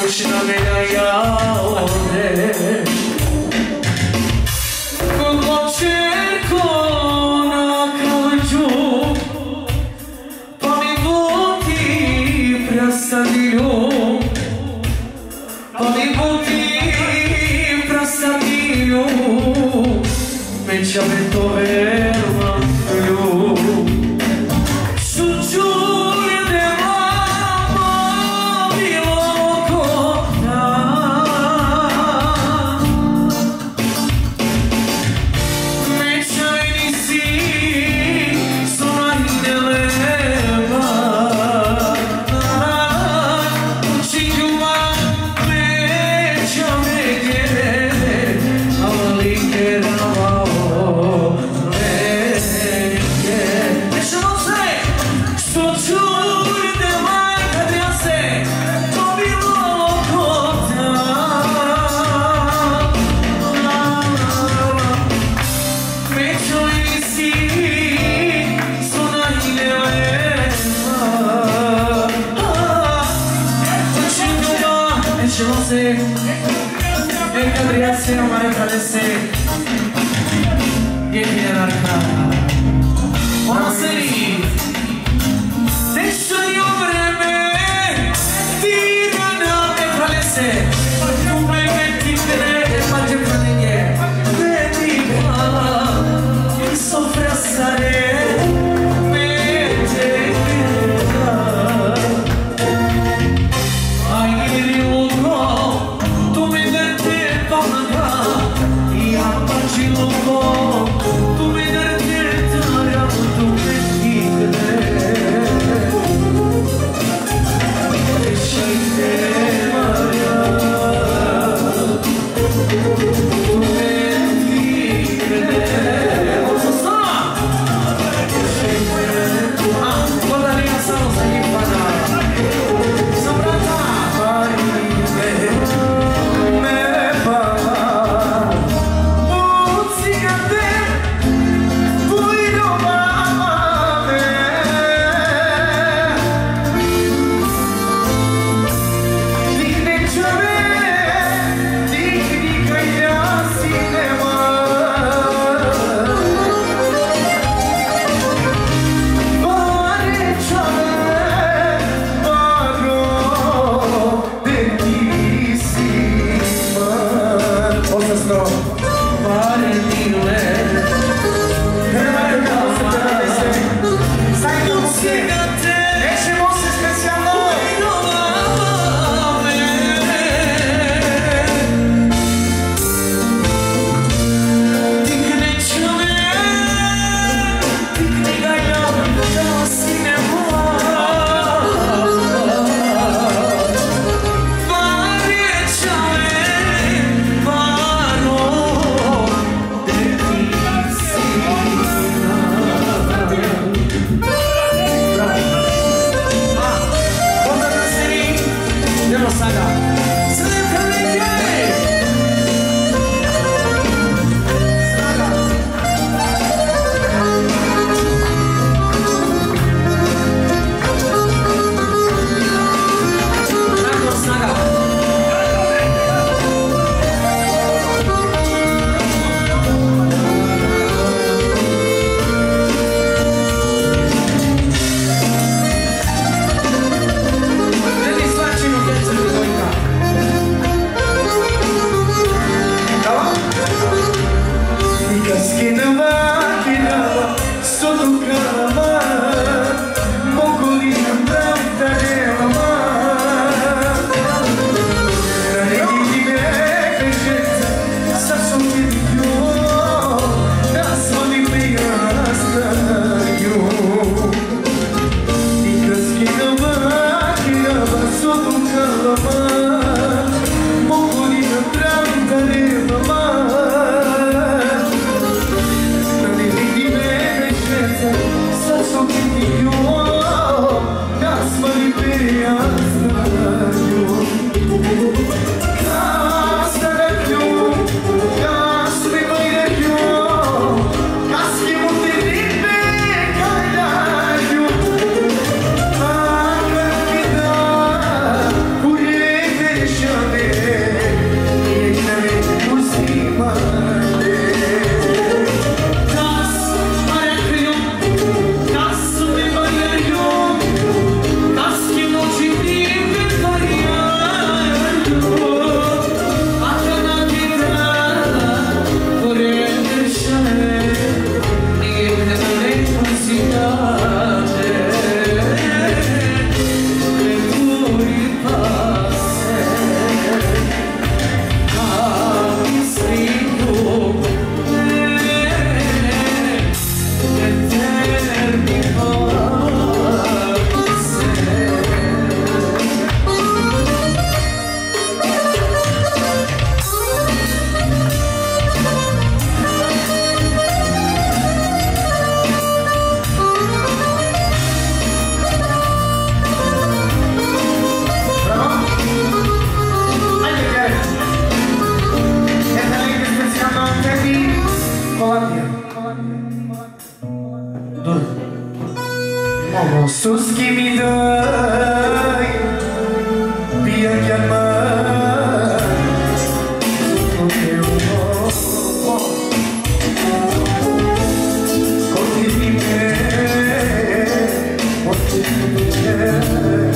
și la mine iaude Cum cerco na calciu Pa mi voti prasadilju Pa mi voti prasadilju Me ci avento verma più Não vai falecer e ele era arcada. Ora sim, deixa eu bremer, tira não me falecer. Tu me metti bene, fate pra ninguém. Vedi che sofre assare. sus que me dai via chiamare come un uomo così di me così di me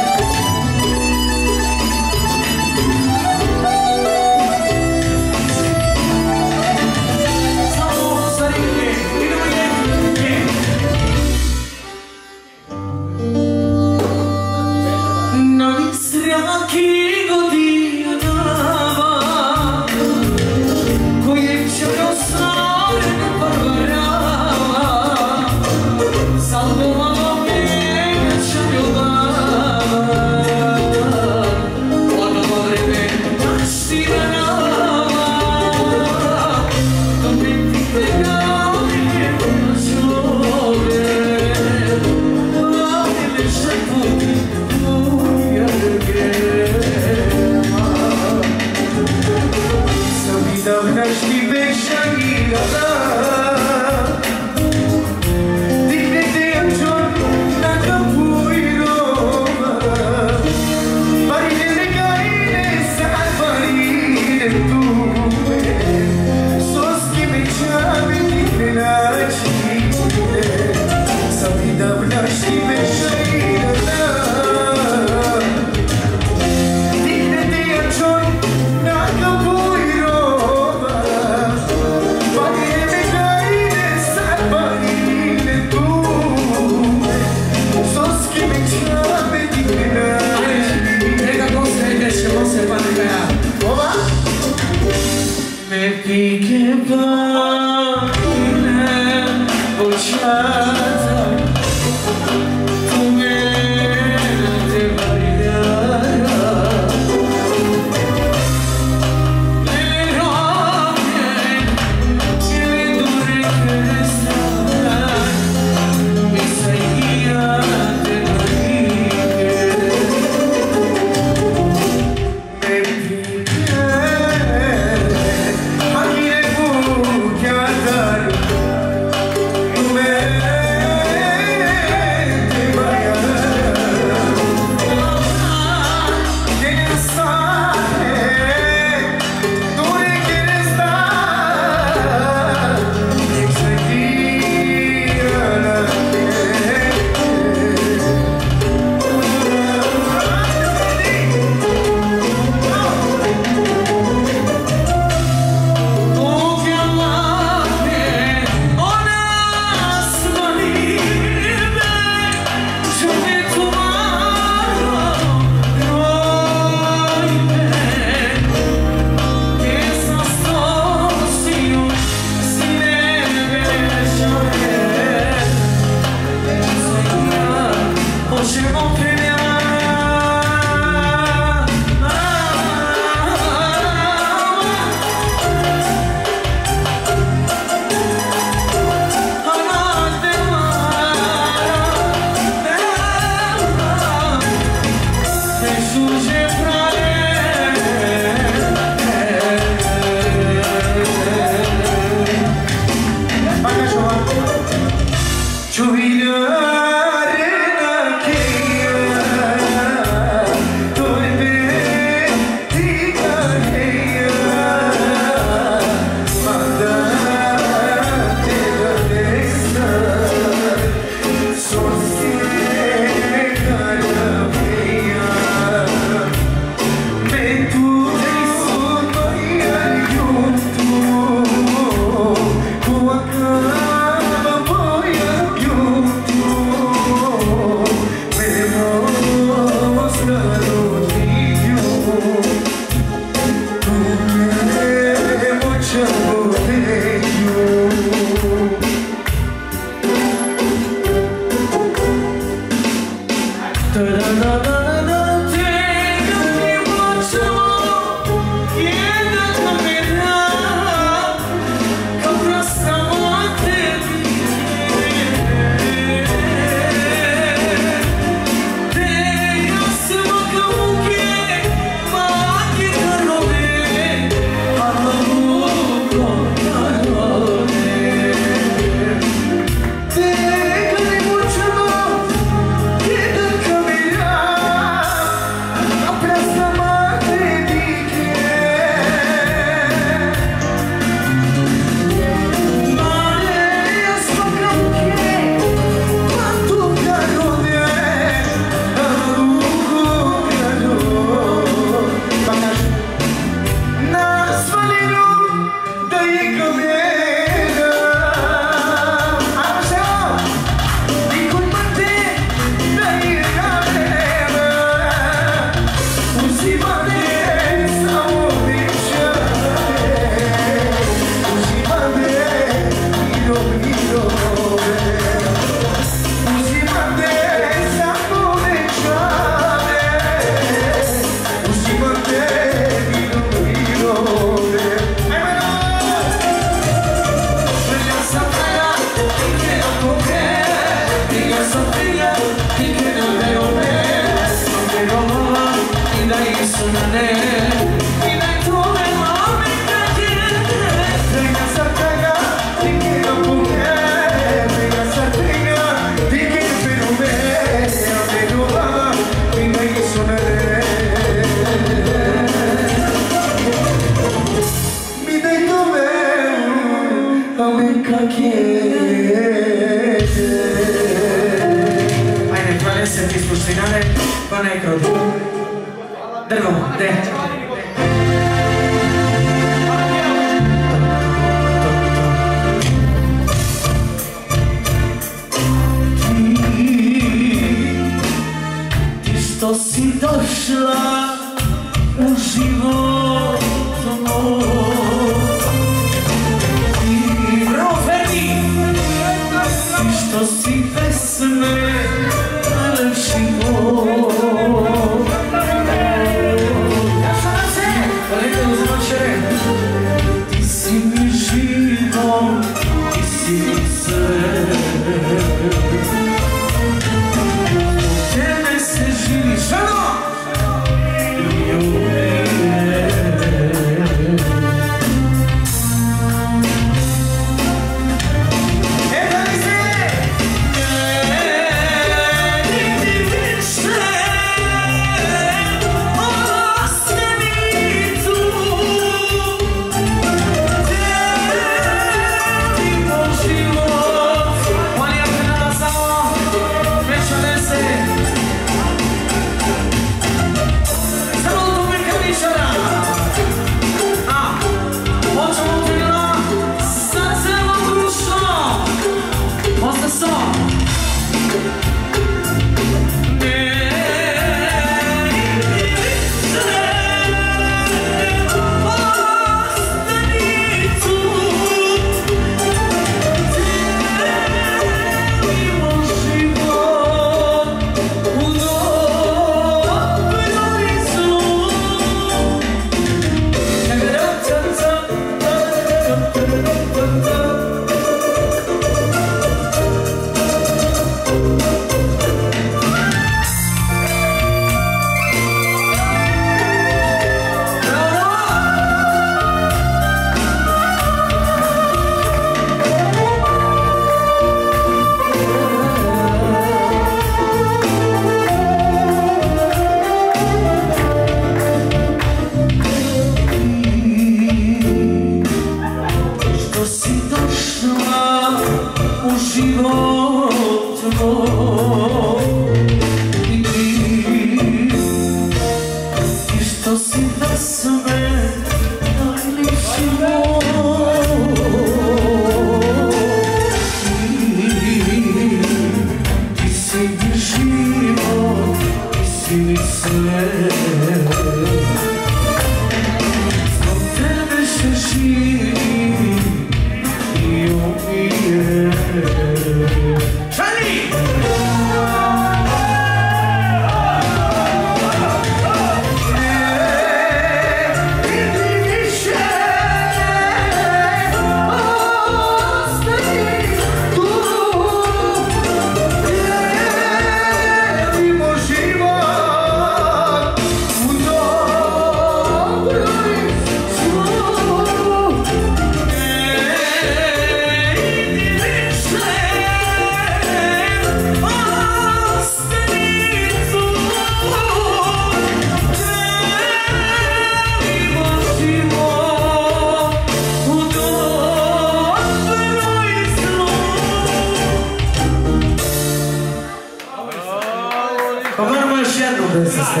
sestre.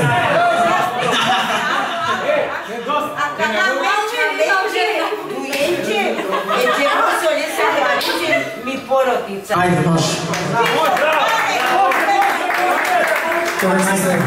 E geloso, mi porodica. Ajde, može. Čovjek sestre.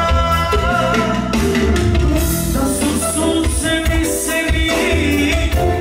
Da su sunce mi se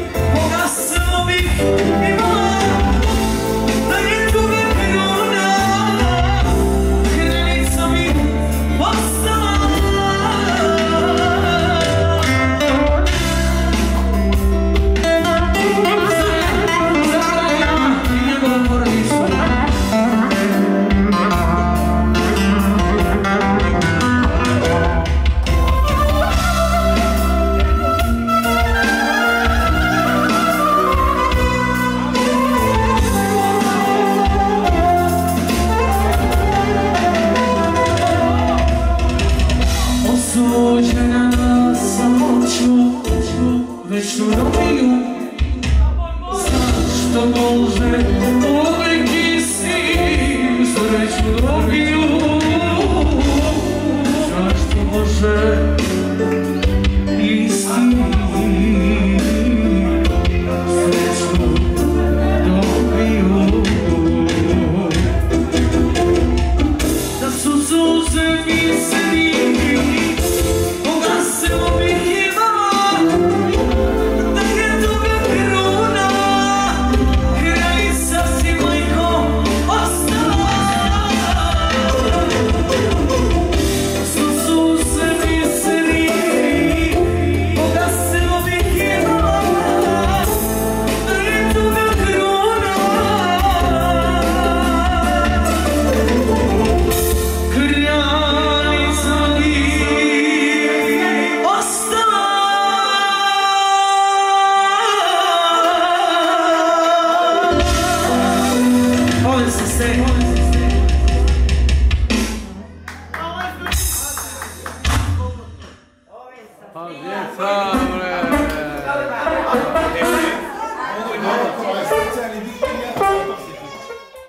Doamne!